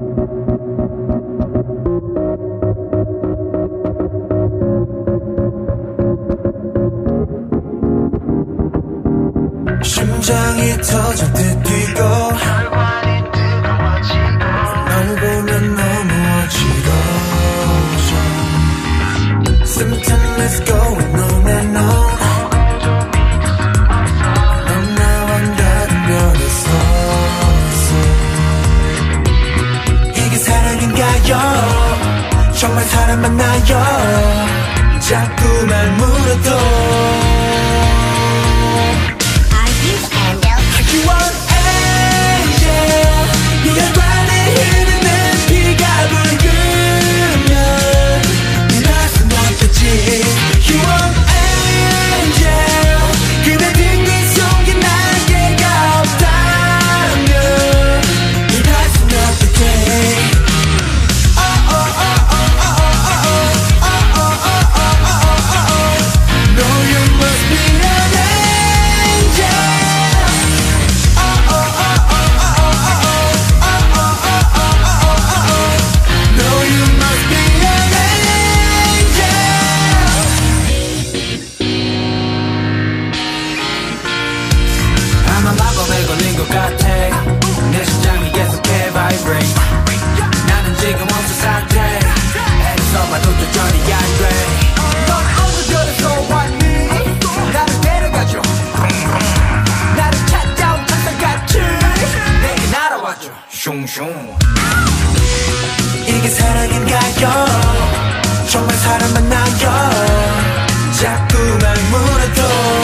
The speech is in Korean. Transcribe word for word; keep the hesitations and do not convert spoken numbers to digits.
심장이 터질 듯 뛰고 혈관이 뜨거워지고 널 보면 너무 어지러워져 Sometimes it's going on and on 넌 나와 다른 별에 섰어 이게 사랑인가요 정말 사람 맞나요 자꾸만 물어도 You want angel 혈관에 흐르는 피가 붉으면 네 순 어떻지 You want angel 그대 등 뒤속에 날개가 없다면 네 순 어떻게 Oh oh oh oh oh oh oh oh oh oh oh oh No you must be an angel 마법에 걸린 것 같아 내 심장이 계속해 vibrate 나는 지금 원수 상태 애써 봐도 도전이 안돼 넌 어디서 왔니 나를 데려가줘 나를 찾아온 천사같이 내게 날아와줘 슝슝 이게 사랑인가요 정말 사람 맞나요 자꾸만 물어도